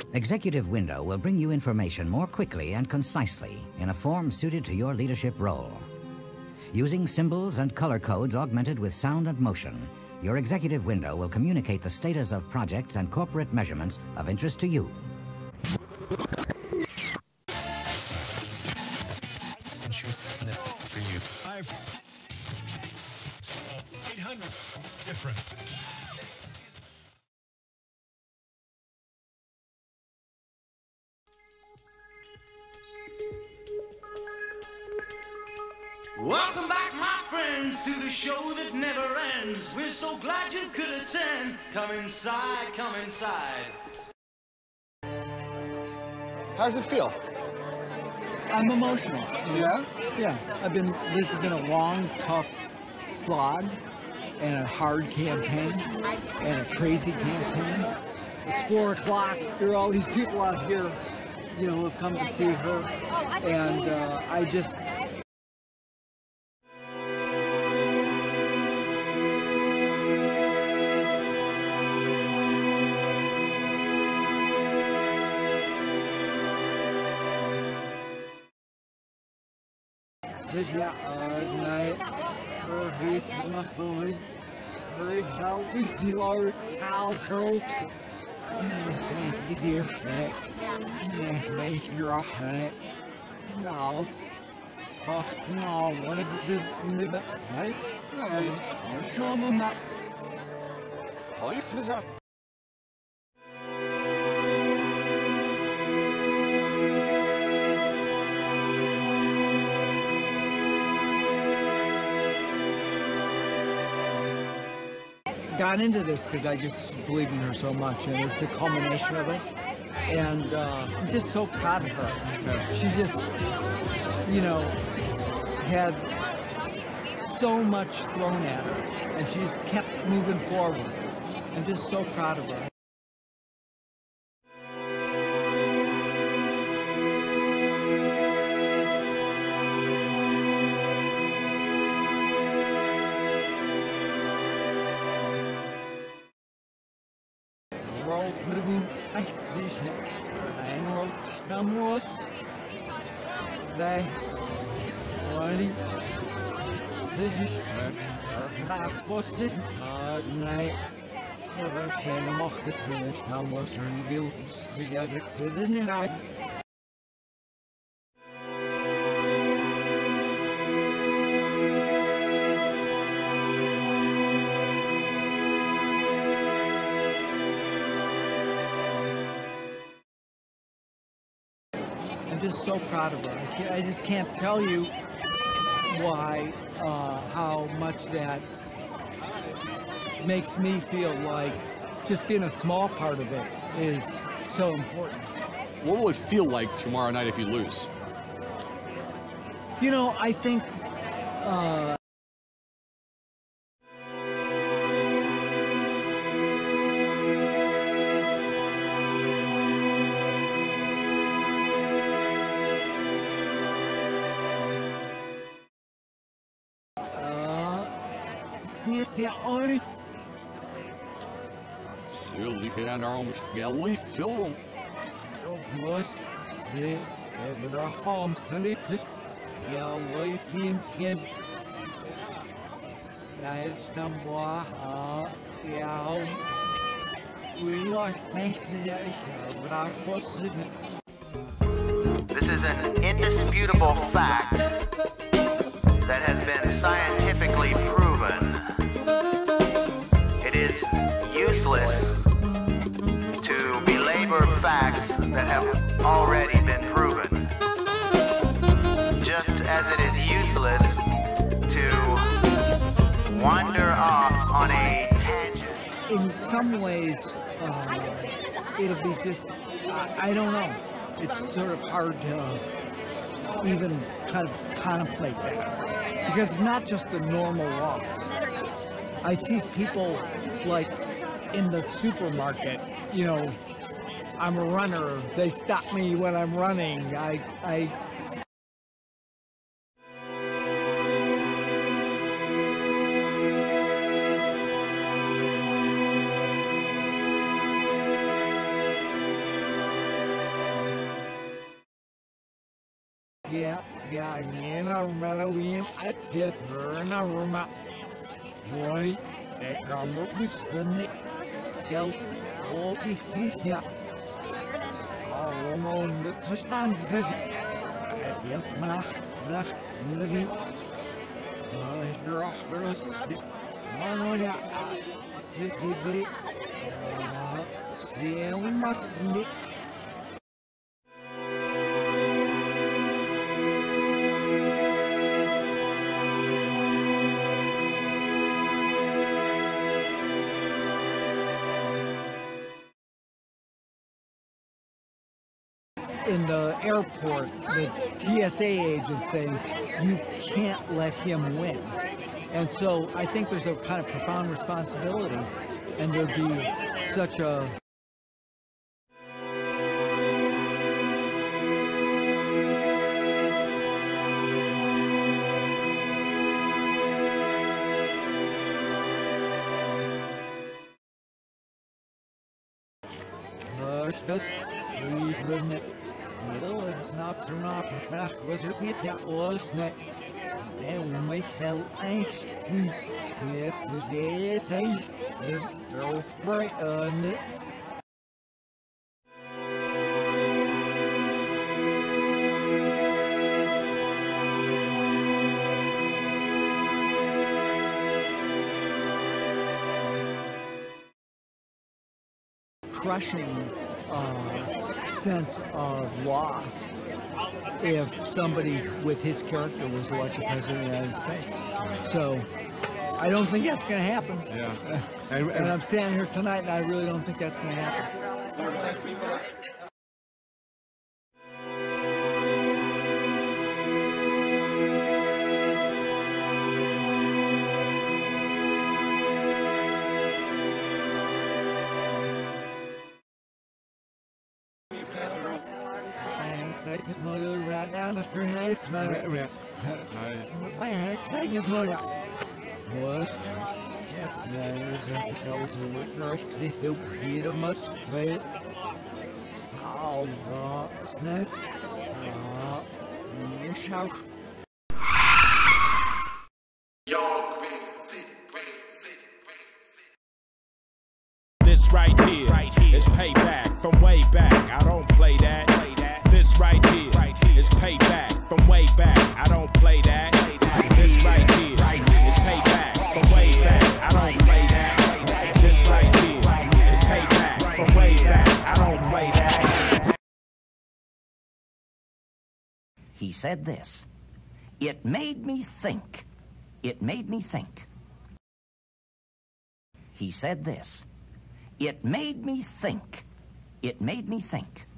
Executive Window will bring you information more quickly and concisely in a form suited to your leadership role. Using symbols and color codes augmented with sound and motion, your Executive Window will communicate the status of projects and corporate measurements of interest to you. For you. 800 different. Welcome back, my friends, to the show that never ends. We're so glad you could attend. Come inside, come inside. How does it feel? I'm emotional. Yeah? Yeah. This has been a long, tough slog and a hard campaign and a crazy campaign. It's 4 o'clock. There are all these people out here, you know, who have come to see her. And I just... Ja, nee, vergis me nooit. Ik hou niet die lauwe haalgroot. Nee, hier, nee, hier af, nee. Nou, fuck, nou, wat is dit in de bed? Nee, show me maar. Hou je gezegd? Got into this because I just believe in her so much, and it's the culmination of it. And I'm just so proud of her. She just, you know, had so much thrown at her, and she's kept moving forward. I'm just so proud of her. I'm just so proud of her. I just can't tell you why, how much that makes me feel like just being a small part of it is so important. What will it feel like tomorrow night if you lose? You know, I think Zullen we naar ons geld film? was the home Sunday ja leefing skin. It's number ja we lost This is an indisputable fact that has been scientifically proven. It is useless to belabor facts that have already been proven, just as it is useless to wander off on a tangent. In some ways, it'll be just, I don't know. It's sort of hard to even kind of contemplate that. Because it's not just the normal walks. I see people like in the supermarket, you know, I'm a runner, they stop me when I'm running. Yeah, you know, we I just burn a room up. Boy, that come up with the neck. Yo, all the teeth, yeah. Oh, the touchdown, the yes, my, living. Drop, one, yeah, see, we must be. In the airport, the TSA agents saying you can't let him win. And so I think there's a kind of profound responsibility, and there'd be such a just leave it. Middle is not so not back was it with that was that and we make hell ice yes this ice there's no bright on it. Crushing sense of loss if somebody with his character was elected president of the United States. So I don't think that's going to happen. Yeah. And I'm standing here tonight, and I really don't think that's going to happen. His mother right down the street, nice man. Take his mother. Was that's nice. Those who were first, they feel pretty much straight. Solve nice. Shout. This right here is payback from way back. I don't play that. This right here is payback from way back. I don't play that. This right here is payback from way back. I don't play that. This right here is payback from way back. I don't play that. He said this. It made me think. It made me think. He said this. It made me think. It made me think.